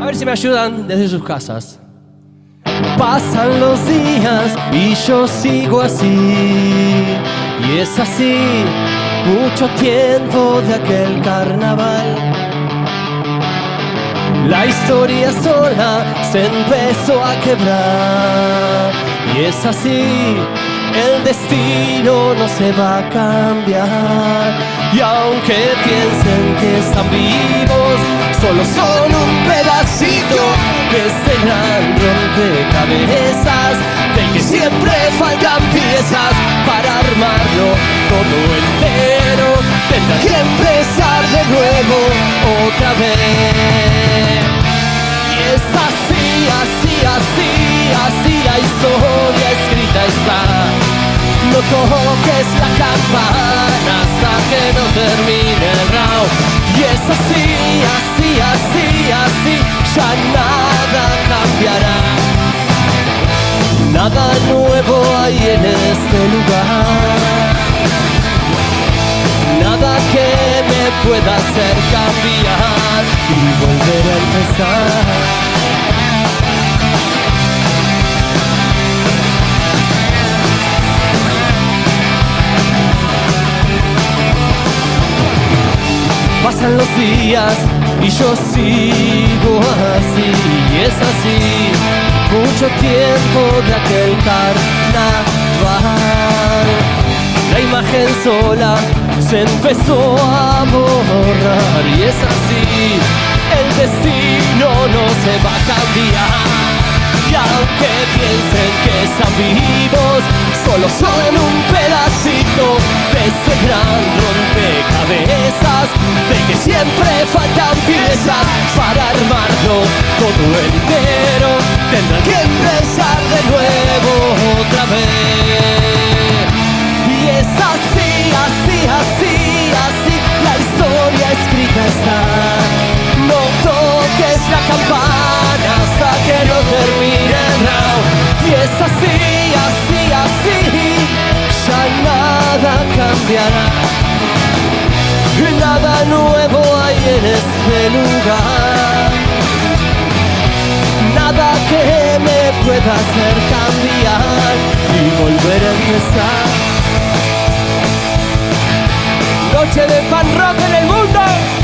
A ver si me ayudan desde sus casas. Pasan los días y yo sigo así. Y es así, mucho tiempo de aquel carnaval. La historia sola se empezó a quebrar. Y es así, el destino no se va a cambiar. Y aunque piensen que están vivos, solo son un pedacito de este gran rompecabezas, del que siempre faltan piezas para armarlo todo entero. Tendrá que empezar de nuevo otra vez. Y es así, así, así, así la historia escrita está. No toques la campana hasta que no termine el round. Y es así, así, así, así, ya nada cambiará. Nada nuevo hay en este lugar. Nada que me pueda hacer cambiar y volver a empezar. Pasan los días y yo sigo así. Y es así, mucho tiempo de aquel carnaval. La imagen sola se empezó a borrar. Y es así, el destino no se va a cambiar. Y aunque piensen que están vivos, solo son un pedacito de este gran rompecabezas, de que siempre faltan piezas para armarlo todo entero. Tendrán que empezar de nuevo otra vez. Y es así, así, así, así, la historia escrita está. No toques la campana hasta que no termine el round. Y es así, así, así, ya nada cambiará. Nada nuevo hay en este lugar. Nada que me pueda hacer cambiar y volver a empezar. Noche de fan rock en el mundo.